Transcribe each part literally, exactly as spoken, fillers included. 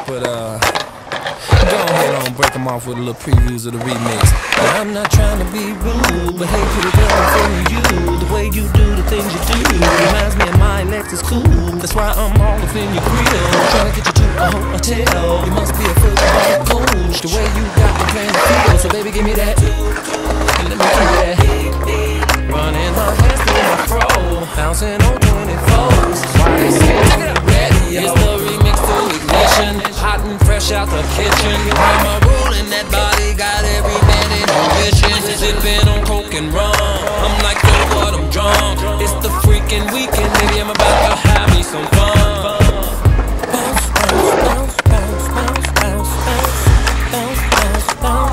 But uh, go ahead on, break them off with a little previews of the remix. I'm not trying to be rude, but hey, pretty girl, I'm feeling you. The way you do the things you do reminds me of my Lexus cool. That's why I'm all up in your grill, trying to get you to a hotel. You must be a football coach. The way you got me playing the field, so baby, give me that. Let me give you that. Running her hands through my fro, bouncing on twenty-fours. Why they say I'm ready? It's the remix to Ignition, hot and fresh out the kitchen. Mama rolling that body, got every man in her vision. Sipping on coke and rum, I'm like, yo, what, I'm drunk. It's the freaking weekend, baby, I'm about to have me some fun. Bounce, bounce, bounce, bounce, bounce, bounce, bounce, bounce, bounce.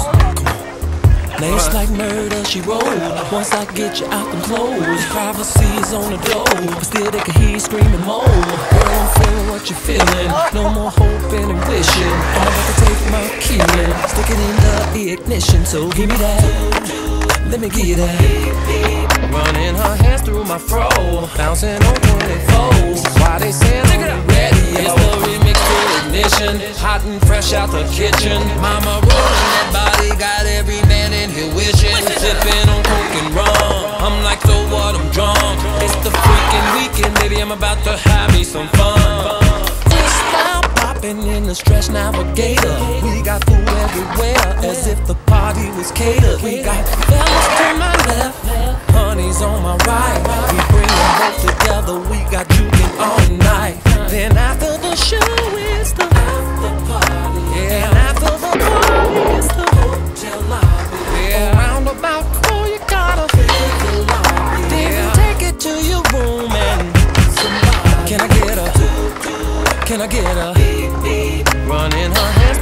Laced like murder, she rolled. Once I get you out them clothes, privacy's on the door, but still they can hear you screaming more. Girl, I'm feeling what you're feeling. No more hoping and wishing. I'm about to take my key and stick it in the ignition. So give me that, let me give you that. Running her hands through my fro, bouncing on twenty-fours. Why they say I'm ready? It's the remix to Ignition, hot and fresh out the kitchen. Mama rolling that body, got every man in here wishing. Sipping on coke and rum, I'm like, so what, I'm drunk. It's the freaking weekend, baby, I'm about to have me some fun. Freestyle popping in the Stretch Navigator. We got food everywhere, as if the party was catered. We got fellas to my left, honey's on my right. We bring them both together, we got juking all night. Then after the show is the after party, yeah. And after the party is the hotel lobby, yeah. Around about four you gotta hit the lobby, then take it to your room and somebody. Can I get a, can I get a, running her hands